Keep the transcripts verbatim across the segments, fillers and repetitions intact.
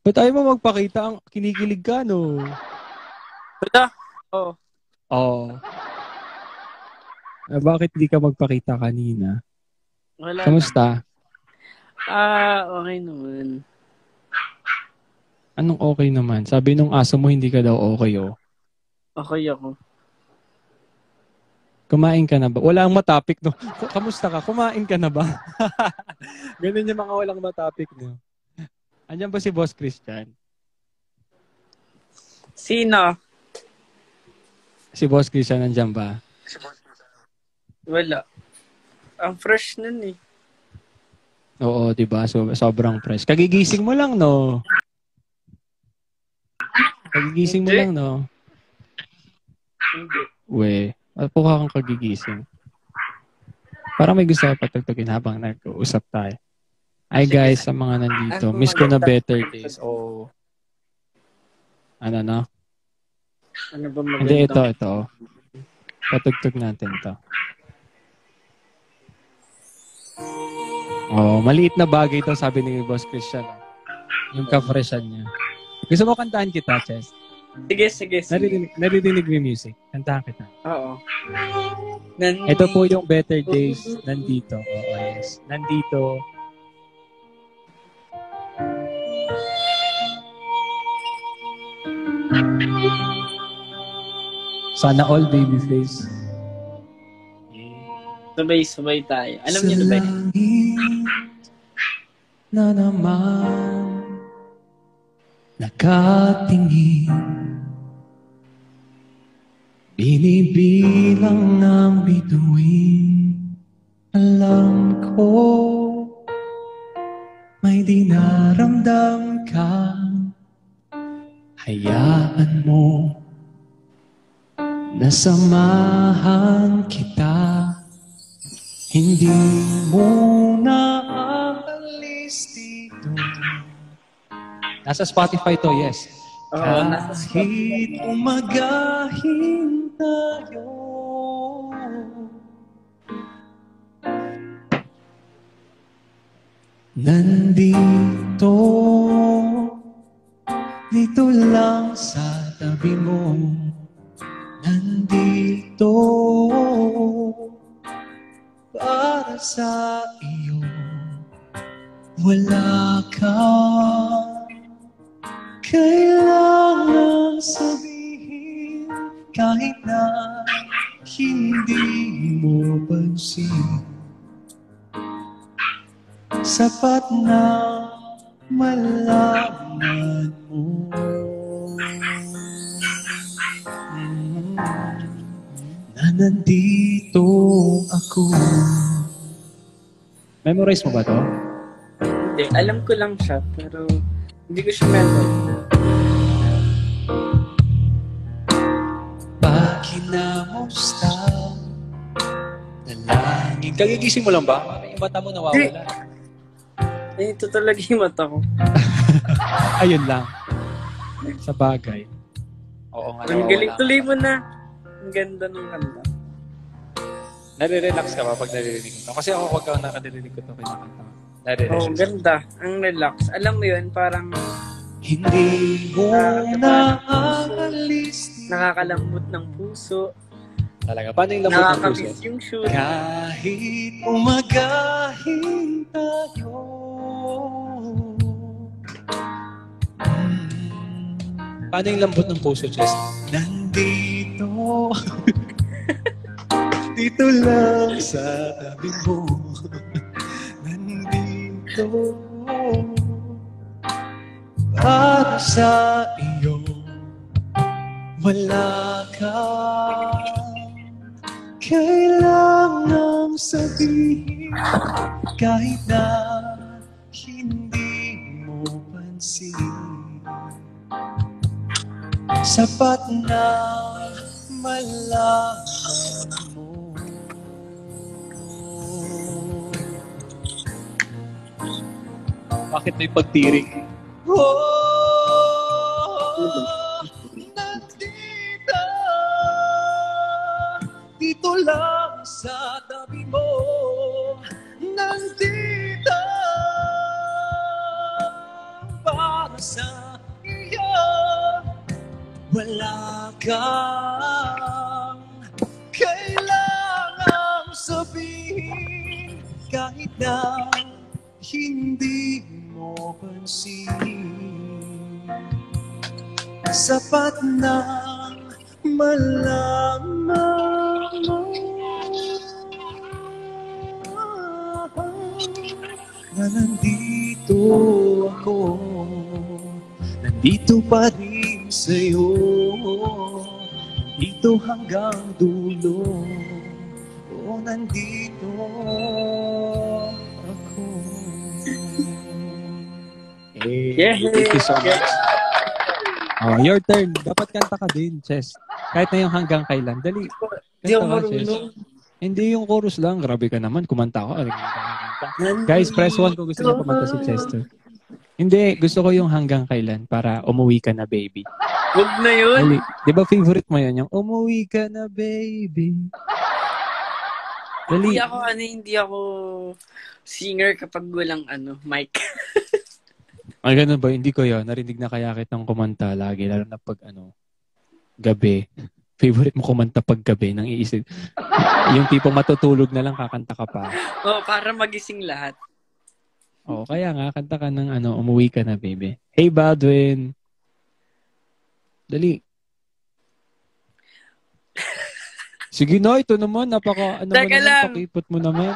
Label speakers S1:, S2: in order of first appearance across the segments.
S1: Ba't ayaw mo magpakita? Ang kinikilig ka, no?
S2: Wala. Oo.
S1: Oo. Eh, bakit di ka magpakita kanina?
S2: Wala
S1: Kamusta?
S2: Ah, okay naman.
S1: Anong okay naman? Sabi nung aso mo, hindi ka daw okay, oh.
S2: Okay ako.
S1: Kumain ka na ba? Wala ang matapik, no? Kamusta ka? Kumain ka na ba? Ganun yung mga walang matapik, no? Andiyan ba si Boss Christian?
S2: Sino?
S1: Si Boss Christian nandiyan ba?
S2: Wala. Ang fresh nun eh.
S1: Oo, di ba? So, sobrang fresh. Kagigising mo lang, no? Kagigising mo
S2: Hindi.
S1: lang, no?
S2: Hindi.
S1: We, po ka kang kagigising. Parang may gusto ka patagtagin habang nag-uusap tayo. Ay guys, sa mga nandito,
S2: Ano
S1: miss ko na
S2: maganda?
S1: better days. O, ano na?
S2: Ano ba maganda?
S1: Hindi, ito, ito. Patugtog natin to. Oh, maliit na bagay ito, sabi ni Boss Christian. Yung ka-freshan niya. Gusto mo kantahan kita, Chess?
S2: Sige, sige, sige.
S1: Naririnig, naririnig mo yung music. Kantahan kita.
S2: Oo. Nandito.
S1: Ito po yung better days. Nandito. Oo, yes. Nandito. Sana all baby face.
S2: Sabay-sabay tayo. Alam niyo na ba?
S1: Na naman nakatingin, binibilang ng bituin. Alam ko may dinaramdam ka. Hayaan mo nasamahan kita. Hindi mo na aalis dito. Nasa Spotify to, yes.
S2: Oo, nasa
S1: Kahit umagahin tayo. Nandito, dito lang sa tabi mo. Nandito, para sa iyo. Wala ka kailangang sabihin, kahit na hindi mo pansin. Sapat na malaman mo na nandito ako. Memorize mo ba to?
S2: Hindi, alam ko lang siya, pero hindi ko siya meron.
S1: Pakinamusta nalangin. Kagigising mo lang ba? Yung mata mo nawawala.
S2: Eh, ito talaga yung mata ko.
S1: Ayun lang. Sa bagay. Oo nga.
S2: Ang galing, tuloy mo na. Ang ganda ng kanta.
S1: Nare-relax ka ba pag naririnig ko? Kasi ako wag kang nakadirinig ko ito kinakanta. Nare-relax.
S2: Oo, oh, ganda. Ang relax. Alam mo yun, parang
S1: hindi mo na aalis.
S2: nakakalambot ng puso.
S1: Talaga. Paano yung lambot ng puso?
S2: Nakakamiss yung shoot.
S1: Kahit umagahin tayo. Paano yung lambot ng puso, Jess? Nandito. Dito lang sa tabi mo. Nandito. Para sa iyo. Wala ka kailangang sabihin, kahit na hindi mo pansin. Sapat na malaman mo. Bakit may pagtirik? Oh, nandito, dito lang sa tabi mo. Nandito, para
S3: sa iyo. Wala kang kailangang sabihin kahit na hindi mo pansin. Sapat na malaman mo na nandito ako, nandito pa rin sa'yo, dito hanggang dulo. Oh, nandito ako.
S1: Eh,
S2: Yeah.
S1: thank you so much. Oh, your turn. Dapat kanta ka din, Chess. Kahit na yung hanggang kailan. Dali.
S2: Hindi ako
S1: Kanta ka, Chess.
S2: marunong.
S1: Hindi yung chorus lang. Grabe ka naman. Kumanta ko. Guys, press one kung gusto niyo kumanta si Chester. Hindi. Gusto ko yung hanggang kailan para umuwi ka na, baby.
S2: Huwag na yun.
S1: Dali. Di ba favorite mo yun? Yung umuwi ka na, baby. Dali.
S2: Hindi ako, ano, hindi ako singer kapag walang, ano, mic.
S1: Ay, ganun ba? Hindi ko yun. Narinig na kaya kitang kumanta lagi. Lalo na pag, ano, gabi. Favorite mo kumanta pag gabi nang iisip. Yung tipong matutulog na lang, kakanta ka pa.
S2: Oh, para magising lahat.
S1: Oo, kaya nga, kanta ka ng, ano, umuwi ka na, baby. Hey, Baldwin. Dali. Sige na, ito naman. Napaka, ano mo
S2: Teka
S1: naman,
S2: lang.
S1: pakipot mo naman.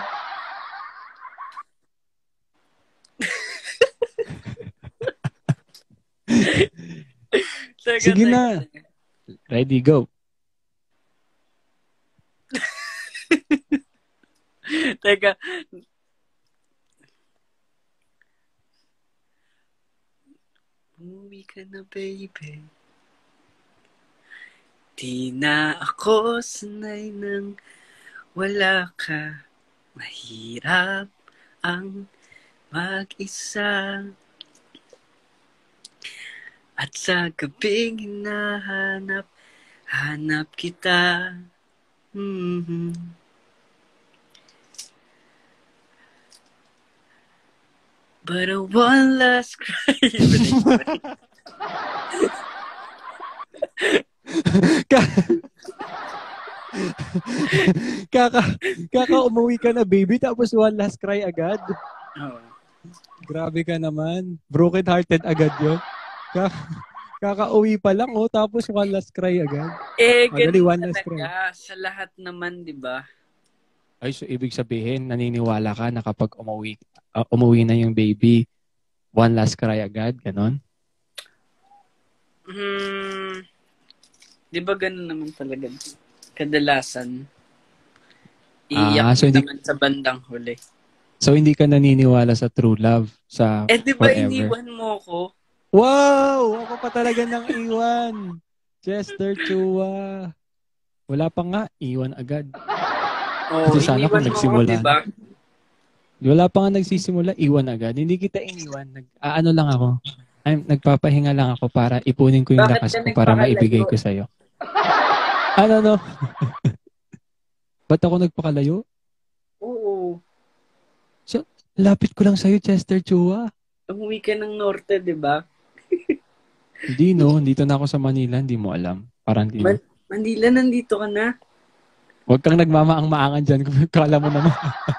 S2: Teka,
S1: Sige
S2: teka,
S1: na.
S2: teka.
S1: Ready, go.
S2: Teka. Umuwi ka na, baby. Di na ako sanay nang wala ka. Mahirap ang mag-isa. At sa gabing hinahanap, hanap kita. Mm-hmm. But a one last cry.
S1: kaka, kaka umuwi ka na, baby, tapos one last cry agad.
S2: Oh.
S1: Grabe ka naman. Broken hearted agad yun. Kaka, kaka-uwi pa lang, oh, tapos one last cry agad.
S2: Eh,
S1: Oh, dali,
S2: ganun
S1: one last cry.
S2: talaga. Sa lahat naman, di ba?
S1: Ay, so ibig sabihin, naniniwala ka na kapag umuwi, uh, umuwi na yung baby, one last cry agad, ganon?
S2: Hmm, di ba ganun naman talaga? Kadalasan. Iiyak
S1: Ah, so hindi-
S2: naman sa bandang huli.
S1: So, hindi ka naniniwala sa true love, sa
S2: Eh, di ba
S1: forever?
S2: iniwan mo ko?
S1: Wow! Ako pa talaga ng iwan. Chester Chua. Wala pa nga, iwan agad.
S2: Oh,
S1: Kasi sana kung
S2: iniwan mo ko,
S1: nagsimula
S2: di ba?
S1: Wala pa nga nagsisimula, iwan agad. Hindi kita iniwan. Nag, ah, ano lang ako. I'm, nagpapahinga lang ako para ipunin ko yung
S2: Bakit
S1: lakas
S2: ka
S1: ko para
S2: nagpakalayo?
S1: maibigay ko sa'yo. Ano, no? Ba't ako nagpakalayo?
S2: Oo.
S1: Lapit ko lang sa'yo, Chester Chua.
S2: Umuwi ka ng norte, di ba?
S1: Hindi, no. Dito na ako sa Manila. Hindi mo alam. Parang hindi mo.
S2: Man- Mandila, nandito ka na.
S1: Huwag kang nagmamaang-maangan dyan. Kala mo naman.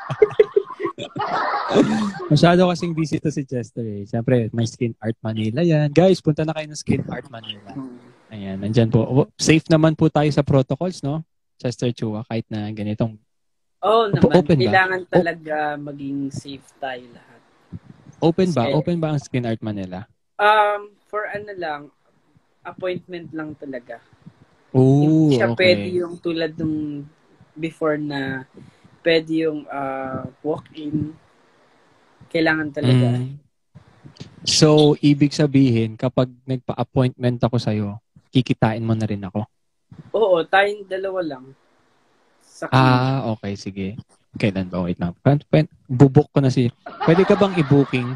S1: Masyado kasing busy to si Chester eh. Siyempre, may Skin Art Manila yan. Guys, punta na kayo ng Skin Art Manila. Ayan, nandyan po. Safe naman po tayo sa protocols, no? Chester Chua, kahit na ganitong.
S2: Oo
S1: Opo-
S2: naman.
S1: open ba?
S2: Kailangan talaga maging safe tayo lahat.
S1: Open ba?
S2: Kasi-
S1: Open ba ang Skin Art Manila?
S2: Um, for ano lang, appointment lang talaga.
S1: Oh,
S2: Hindi siya pwede
S1: okay.
S2: yung tulad nung before na pwede yung uh, walk-in. Kailangan talaga.
S1: Mm. So, ibig sabihin, kapag nagpa-appointment ako sa'yo, kikitain mo na rin ako?
S2: Oo, tayong dalawa lang. Sa
S1: Ah, okay, sige. Kailan ba? Wait na. Bubuk ko na si... Pwede ka bang i-booking?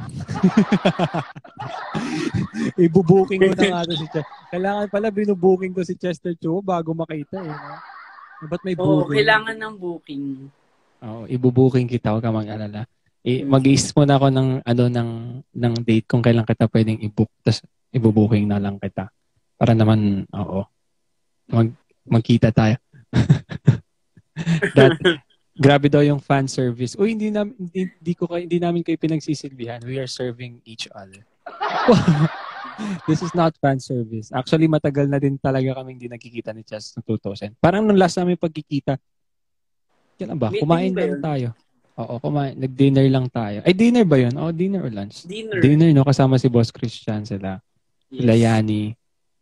S1: I-booking mo na nga to si Chester. Kailangan pala binubooking ko si Chester Chu bago makita eh. No? Ba't may
S2: Oo,
S1: booking?
S2: kailangan ng booking.
S1: Oo, i-booking kita. Huwag ka mag-alala. I, mag-iisip muna ako ng, ano, ng, ng date kung kailan kita pwedeng i-book. Tapos, ibubuking na lang kita. Para naman, oo. Mag, magkita tayo. That, grabe daw yung fan service. Uy, hindi, namin, hindi, hindi, ko, hindi namin kayo pinagsisilbihan. We are serving each other. This is not fan service. Actually, matagal na din talaga kaming hindi nagkikita ni Chess ng two thousand. Parang nung last namin pagkikita, yan ba? Kumain lang tayo. Oo, kumain. Nag-dinner lang tayo. Ay, dinner ba yun? Oh, dinner or lunch?
S2: Dinner.
S1: Dinner, no? Kasama si Boss Christian sila.
S2: Yes.
S1: Sila Yani.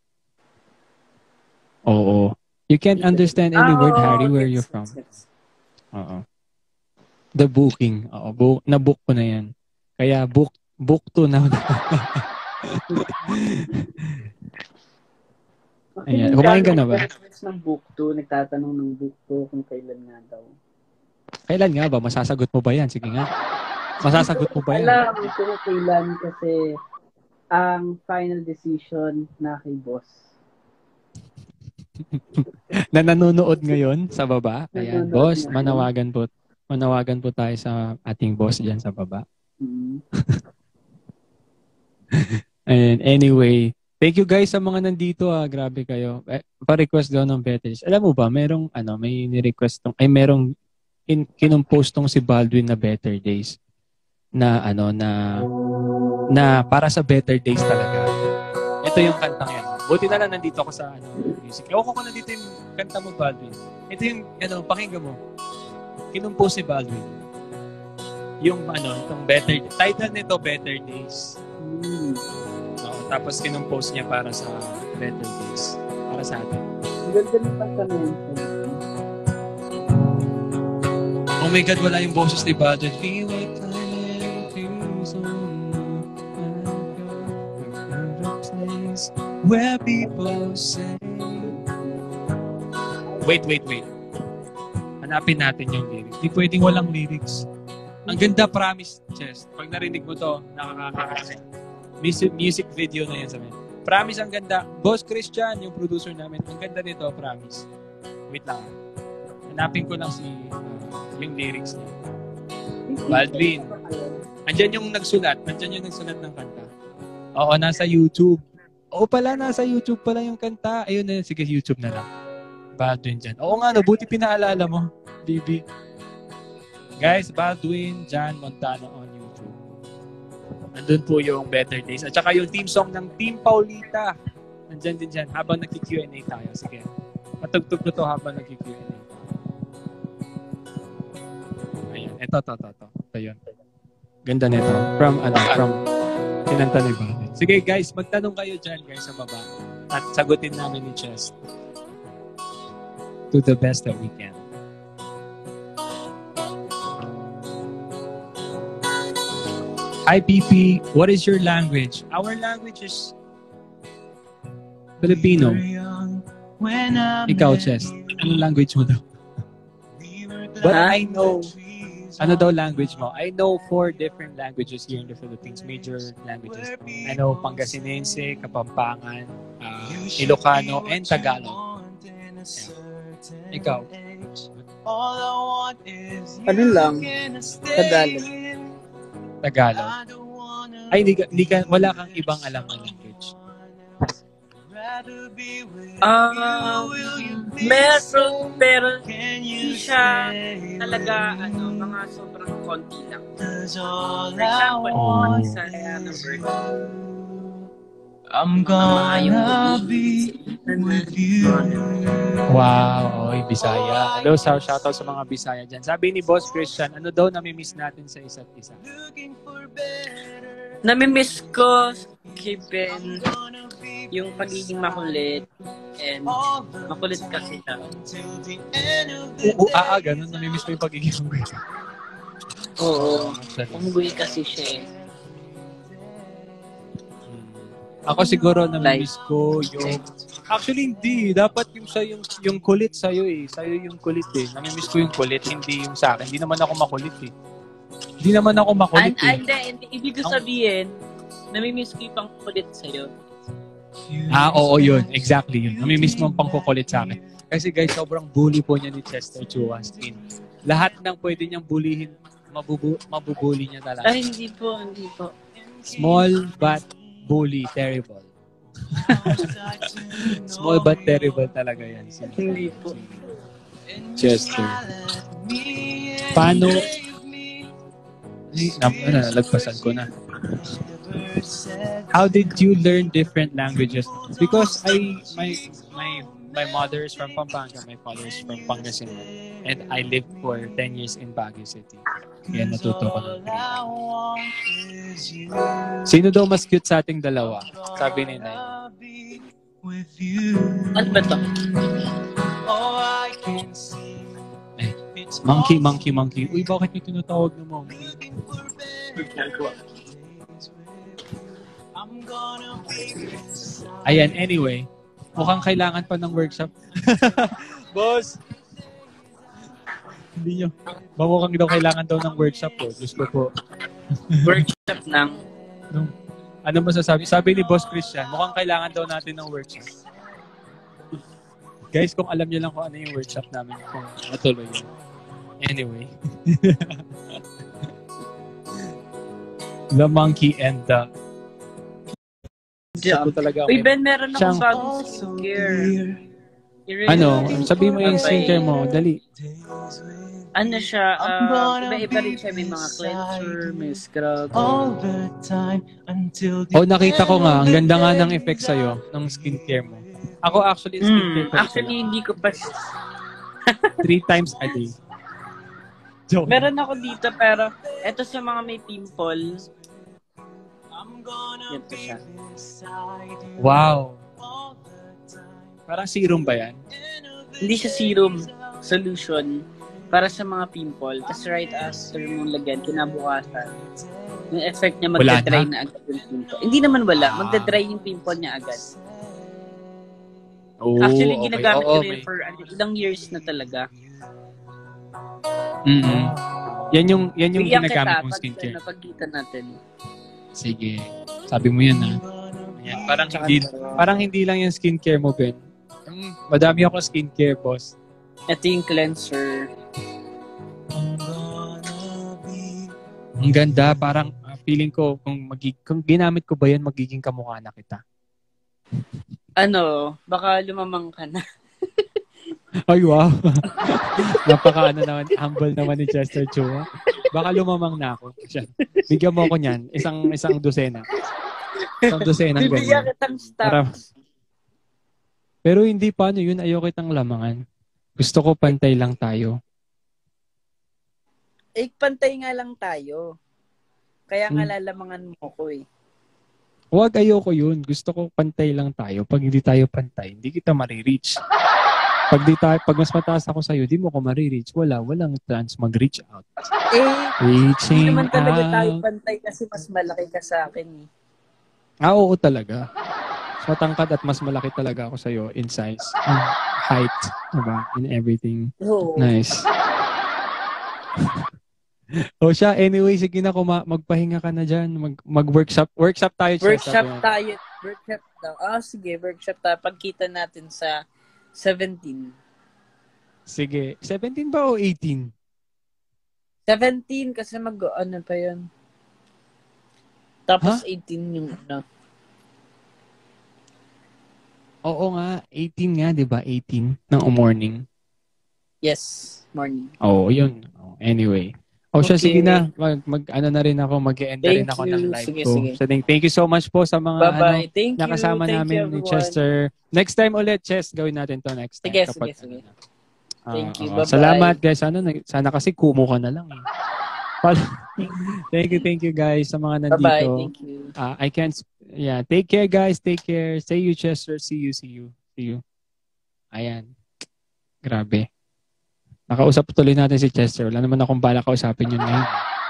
S1: Oo. You can't understand any
S2: Ah,
S1: word,
S2: oo,
S1: Harry, where
S2: gets,
S1: you're from.
S2: gets, gets.
S1: Oo. The booking. Oo, bu- na-book ko na yan. Kaya book book to na. Ayan. Kumain ka na ba?
S2: Ng book to, nagtatanong ng book to kung kailan nga daw.
S1: Kailan nga ba? Masasagot mo ba yan? Sige nga. Masasagot mo ba yan?
S2: Alam ko kailan kasi ang final decision na kay boss.
S1: Na nanonood ngayon sa baba. Ayan.
S2: Nanonood
S1: Boss,
S2: ngayon.
S1: manawagan po. Manawagan po tayo sa ating boss dyan sa baba.
S2: Mm.
S1: And anyway, thank you guys sa mga nandito ah. Grabe kayo. Eh, pa-request daw ng Better Days. Alam mo ba, merong ano, may ni-request tong, ay merong in, kinumpose tong si Baldwin na Better Days. Na ano, na na para sa Better Days talaga. Ito yung kantang yan. Buti na lang nandito ako sa ano, music. Ewan ko kung nandito yung kanta mo, Baldwin. Ito yung, ano, pakinggan mo. Kinumpose si Baldwin. Yung ano, itong Better, title nito, Better Days.
S2: Mm.
S1: Oo, tapos kinumpose niya para sa Better Days. Para sa atin.
S2: Ang ganda ng pagka-mention.
S1: Oh my God, wala yung boses ni Baldwin. Feel like time feels on place where people say. Wait, wait, wait. Hanapin natin yung lyrics. Hindi pwedeng walang lyrics. Ang ganda, promise, Chess. Pag narinig mo to, nakakakakasya. Music, music video na yan sa amin. Promise, ang ganda. Boss Christian, yung producer namin, ang ganda nito, promise. Wait lang. Hanapin ko lang si uh, yung lyrics niya. Baldwin. Andyan yung nagsulat. Andyan yung nagsulat ng kanta. Oo, nasa YouTube. Oo pala, nasa YouTube pala yung kanta. Ayun na, sige, YouTube na lang. Baldwin dyan. Oo nga, no, buti pinaalala mo, B B. Guys, Baldwin, John Montano on YouTube. Nandun po yung Better Days. At saka yung team song ng Team Paulita. Nandyan din dyan habang nag-Q and A tayo. Sige, matugtog na to habang nag-Q and A. Ayan, eto, to, to, to. Ito yun. Ganda nito. From, ano, from kinanta ni Baldwin. Sige guys, magtanong kayo dyan guys sa baba. At sagutin namin ni Chess. To the best that we can. Hi P P, what is your language? Our language is Filipino. Ikaw, Chess. Anong language mo daw? But I know, ano daw language mo? I know four different languages here in the Philippines, major languages. I know Pangasinense, Kapampangan, uh, Ilocano, and Tagalog. Yeah. Ikaw?
S2: Ano lang? Tagalog.
S1: Tagalog. Ay, hindi ka, hindi ka, wala kang ibang alam na language.
S2: Um, meron, pero hindi siya talaga, ano, mga sobrang konti lang. For example,
S1: Oh.
S2: Bisaya na bird.
S3: I'm gonna be with you.
S1: Wow, oy, Bisaya. Hello, sa shoutout sa mga Bisaya dyan. Sabi ni Boss Christian, ano daw namimiss natin sa isa't isa?
S2: Namimiss ko kay Ben yung pagiging makulit and makulit kasi siya.
S1: Oo, ah, ah, ganun. Namimiss mo yung pagiging makulit.
S2: Oo. Unggoy kasi siya eh.
S1: Ako siguro namimiss ko yung... Actually, hindi. Dapat yung sa yung, yung kulit sa'yo eh. Sa'yo yung kulit eh. Namimiss ko yung kulit, hindi yung sa akin. Hindi naman ako makulit eh. Hindi naman ako makulit
S2: And,
S1: eh.
S2: and, and, ibig ko sabihin, namimiss ko yung pangkulit sa'yo.
S1: Ah, oo yun. Exactly yun. Namimiss mo ang pangkukulit sa akin. Kasi guys, sobrang bully po niya ni Chester Chu as in. Lahat ng pwede niyang bullyhin, mabubu mabubuli niya talaga.
S2: Ay, hindi po, hindi po.
S1: Small but bully, terrible. Small but terrible talaga yan. Si,
S2: Hindi po.
S1: Chester. Paano? Ay, na, na, nalagpasan ko na. How did you learn different languages? Because I, my, my, my mother is from Pampanga, my father is from Pangasinan, and I lived for ten years in Baguio City. Kaya natuto ko ng Sino daw mas cute sa ating dalawa? Sabi ni Nay.
S2: Ano ba to?
S1: Eh, monkey, monkey, monkey. Uy, bakit may tinatawag na monkey? Ayan, anyway. Mukhang kailangan pa ng workshop. Boss! Hindi nyo. Mukhang daw kailangan daw ng workshop po. Diyos ko po.
S2: Workshop ng...
S1: Nung, ano masasabi? Sabi ni Boss Christian, mukhang kailangan daw natin ng workshop. Guys, kung alam nyo lang kung ano yung workshop namin, kung matuloy yun. Anyway. The monkey and the...
S2: Yeah.
S1: Ito talaga.
S2: Uy, Ben, meron akong
S1: Siyang-
S2: bagong skincare. I-review
S1: Ano?
S2: natin
S1: Sabihin mo yung
S2: by-
S1: skincare mo. Dali.
S2: Ano siya, uh, iba-iba rin siya. May mga cleanser, may scrub.
S3: all the time until the
S1: Oh, nakita ko nga. Ang ganda nga ng effect sa'yo, ng skincare mo. Ako actually, skincare
S2: Hmm,
S1: ko
S2: actually, hindi ko pa...
S1: three times a day. Joke.
S2: Meron ako dito, pero eto sa mga may pimple. Ito siya.
S1: Wow. Parang serum ba yan?
S2: Hindi siya serum, solution para sa mga pimple. Tapos right after mong lagyan, kinabukasan, yung effect niya
S1: Wala
S2: magdadry
S1: na?
S2: na agad yung pimple. Hindi naman wala, magdadry yung pimple niya agad.
S1: Oh,
S2: Actually,
S1: okay.
S2: ginagamit
S1: Oo,
S2: ko rin
S1: may-
S2: for ano, ilang years na talaga.
S1: Mm-mm. Yan yung, yan yung
S2: Bigyan
S1: ginagamit
S2: kita
S1: mong
S2: pag
S1: skincare.
S2: ano, pagkita natin.
S1: Sige. Sabi mo yun, ha? Ayan. Parang
S2: Tsaka
S1: hindi,
S2: dalawa.
S1: parang hindi lang yung skincare mo, Ben. Mm, madami ako skincare, boss.
S2: Ito yung cleanser.
S1: Ang ganda. Parang uh, feeling ko, kung, magig- kung ginamit ko ba yan, magiging kamukha na kita.
S2: Ano, baka lumamang ka na.
S1: Ay, wow. Napaka ano naman, humble naman ni Chester Chua. Baka lumamang na ako. Siya. Bigyan mo ako niyan. Isang, isang dosena. Isang dosena.
S2: Bibigyan
S1: ganyan.
S2: kitang
S1: Para-
S2: stock.
S1: Pero hindi paano yun. Ayoko kitang lamangan. Gusto ko pantay lang tayo.
S2: Eh, pantay nga lang tayo. Kaya nga
S1: Hmm.
S2: lalamangan mo ko eh.
S1: Huwag, ayoko yun. Gusto ko pantay lang tayo. Pag hindi tayo pantay, hindi kita marireach. Pag, di tayo, pag mas mataas ako sa'yo, di mo ko marireach. Wala, walang chance mag-reach out.
S2: Eh, hindi
S1: Reaching
S2: naman talaga tayo
S1: out.
S2: pantay kasi mas malaki ka sa akin eh.
S1: Ah, oo talaga. Mas matangkad at mas malaki talaga ako sa'yo in size, in height, diba? In everything.
S2: Oo.
S1: Nice. O siya, anyway, sige na, kuma- magpahinga ka na dyan. Mag- mag-workshop. Workshop tayo, Chess.
S2: Workshop
S1: Sabi mo.
S2: tayo. Workshop daw. Ah, sige, workshop tayo. Pagkita natin sa seventeen.
S1: Sige. seventeen ba o eighteen?
S2: seventeen kasi mag, ano pa yun. Tapos
S1: Huh?
S2: eighteen yung ano.
S1: Oo nga, eighteen nga, di ba? eighteen ng morning.
S2: Yes, morning.
S1: Oo, yun. Oh, anyway. O siya,
S2: Okay.
S1: sige na. Mag, mag, ano na rin ako, mag-end na rin
S2: Thank
S1: ako
S2: you.
S1: ng live
S2: Sige,
S1: ko.
S2: sige.
S1: So, thank, thank you so much po sa mga
S2: Bye-bye.
S1: ano,
S2: Thank you.
S1: nakasama
S2: Thank
S1: namin
S2: you,
S1: ni
S2: everyone.
S1: Chester. Next time ulit, Chess, gawin natin to next time.
S2: Sige,
S1: kapag,
S2: sige, sige.
S1: ano na. Ah,
S2: Thank you.
S1: oo.
S2: Bye-bye.
S1: Salamat, guys. Ano, nag- sana kasi kumo ka na lang. Eh. Pal- thank you, thank you, guys, sa mga nandito.
S2: Bye-bye. Thank you.
S1: Ah, I can't, sp- yeah. Take care, guys. Take care. See you, Chester. See you, see you. See you. Ayan. Grabe. Nakausap tuloy natin si Chester. Wala naman akong bala kausapin yun ngayon.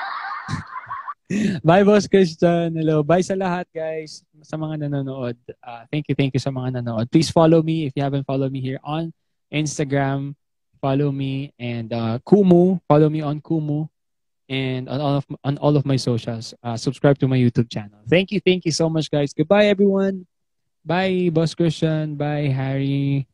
S1: Bye, Boss Christian. Hello. Bye sa lahat, guys. Sa mga nanonood. Uh, thank you, thank you sa mga nanonood. Please follow me if you haven't followed me here on Instagram. Follow me and uh, Kumu. Follow me on Kumu and on all of on all of my socials. Uh, subscribe to my YouTube channel. Thank you, thank you so much, guys. Goodbye, everyone. Bye, Boss Christian. Bye, Harry.